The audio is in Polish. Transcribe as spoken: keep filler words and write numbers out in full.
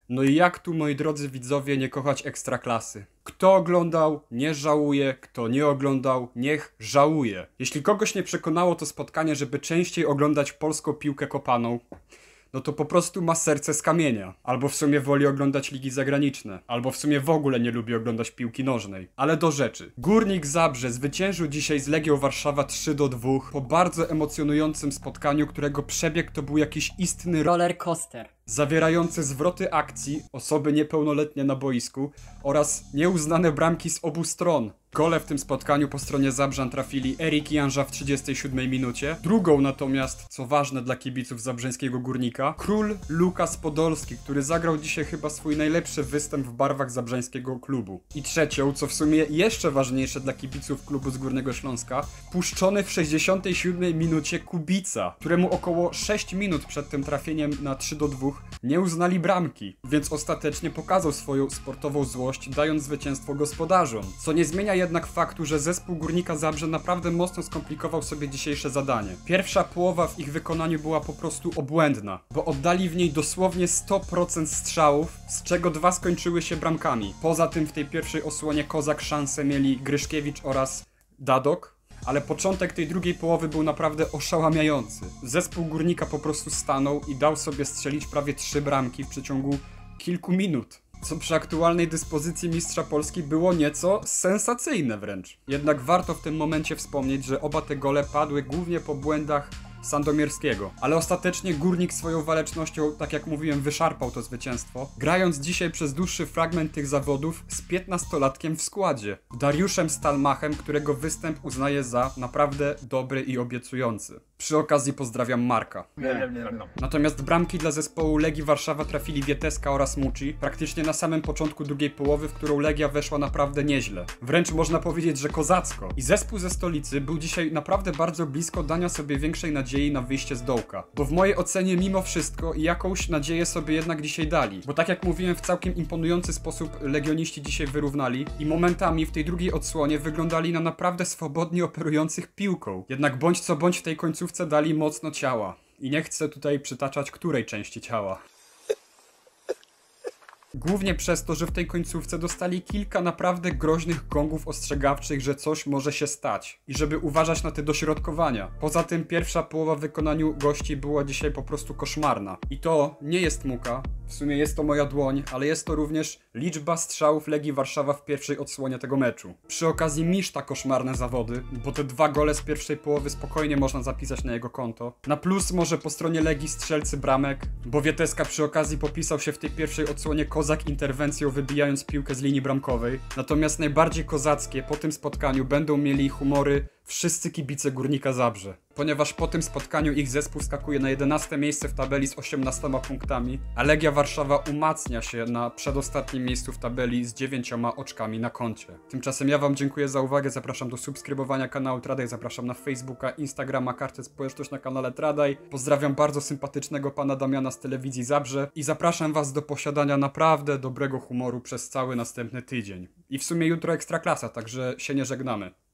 No i jak tu, moi drodzy widzowie, nie kochać Ekstraklasy? Kto oglądał, nie żałuje, kto nie oglądał, niech żałuje. Jeśli kogoś nie przekonało to spotkanie, żeby częściej oglądać polską piłkę kopaną, no to po prostu ma serce z kamienia. Albo w sumie woli oglądać ligi zagraniczne. Albo w sumie w ogóle nie lubi oglądać piłki nożnej. Ale do rzeczy. Górnik Zabrze zwyciężył dzisiaj z Legią Warszawa trzy do dwóch po bardzo emocjonującym spotkaniu, którego przebieg to był jakiś istny roller coaster. Zawierający zwroty akcji, osoby niepełnoletnie na boisku oraz nieuznane bramki z obu stron. Gole w tym spotkaniu po stronie Zabrzan trafili Erik Janża w trzydziestej siódmej minucie. Drugą natomiast, co ważne dla kibiców zabrzeńskiego Górnika, król Lukas Podolski, który zagrał dzisiaj chyba swój najlepszy występ w barwach zabrzeńskiego klubu. I trzecią, co w sumie jeszcze ważniejsze dla kibiców klubu z Górnego Śląska, puszczony w sześćdziesiątej siódmej minucie Kubica, któremu około sześć minut przed tym trafieniem na trzy do dwóch nie uznali bramki, więc ostatecznie pokazał swoją sportową złość, dając zwycięstwo gospodarzom. Co nie zmienia jednak faktu, że zespół Górnika Zabrze naprawdę mocno skomplikował sobie dzisiejsze zadanie. Pierwsza połowa w ich wykonaniu była po prostu obłędna, bo oddali w niej dosłownie sto procent strzałów, z czego dwa skończyły się bramkami. Poza tym w tej pierwszej osłonie Kozak szansę mieli Gryszkiewicz oraz Dadok, ale początek tej drugiej połowy był naprawdę oszałamiający. Zespół Górnika po prostu stanął i dał sobie strzelić prawie trzy bramki w przeciągu kilku minut. Co przy aktualnej dyspozycji mistrza Polski było nieco sensacyjne wręcz. Jednak warto w tym momencie wspomnieć, że oba te gole padły głównie po błędach Sandomierskiego. Ale ostatecznie Górnik swoją walecznością, tak jak mówiłem, wyszarpał to zwycięstwo, grając dzisiaj przez dłuższy fragment tych zawodów z piętnastolatkiem w składzie. Dariuszem Stalmachem, którego występ uznaję za naprawdę dobry i obiecujący. Przy okazji pozdrawiam Marka. Natomiast bramki dla zespołu Legii Warszawa trafili Wieteska oraz Muci praktycznie na samym początku drugiej połowy, w którą Legia weszła naprawdę nieźle. Wręcz można powiedzieć, że kozacko. I zespół ze stolicy był dzisiaj naprawdę bardzo blisko dania sobie większej nadziei na wyjście z dołka. Bo w mojej ocenie mimo wszystko jakąś nadzieję sobie jednak dzisiaj dali. Bo tak jak mówiłem, w całkiem imponujący sposób legioniści dzisiaj wyrównali i momentami w tej drugiej odsłonie wyglądali na naprawdę swobodnie operujących piłką. Jednak bądź co bądź w tej końcówce dali mocno ciała. I nie chcę tutaj przytaczać której części ciała. Głównie przez to, że w tej końcówce dostali kilka naprawdę groźnych gongów ostrzegawczych, że coś może się stać i żeby uważać na te dośrodkowania. Poza tym pierwsza połowa w wykonaniu gości była dzisiaj po prostu koszmarna. I to nie jest muka, w sumie jest to moja dłoń, ale jest to również liczba strzałów Legii Warszawa w pierwszej odsłonie tego meczu. Przy okazji Miszta koszmarne zawody, bo te dwa gole z pierwszej połowy spokojnie można zapisać na jego konto. Na plus może po stronie Legii strzelcy bramek, bo Wieteska przy okazji popisał się w tej pierwszej odsłonie Kozak interwencją, wybijając piłkę z linii bramkowej. Natomiast najbardziej kozackie po tym spotkaniu będą mieli humory wszyscy kibice Górnika Zabrze, ponieważ po tym spotkaniu ich zespół skakuje na jedenaste miejsce w tabeli z osiemnastoma punktami, a Legia Warszawa umacnia się na przedostatnim miejscu w tabeli z dziewięcioma oczkami na koncie. Tymczasem ja wam dziękuję za uwagę, zapraszam do subskrybowania kanału Tradaj, zapraszam na Facebooka, Instagrama, kartę społeczność na kanale Tradaj. Pozdrawiam bardzo sympatycznego pana Damiana z telewizji Zabrze i zapraszam was do posiadania naprawdę dobrego humoru przez cały następny tydzień. I w sumie jutro Ekstraklasa, także się nie żegnamy.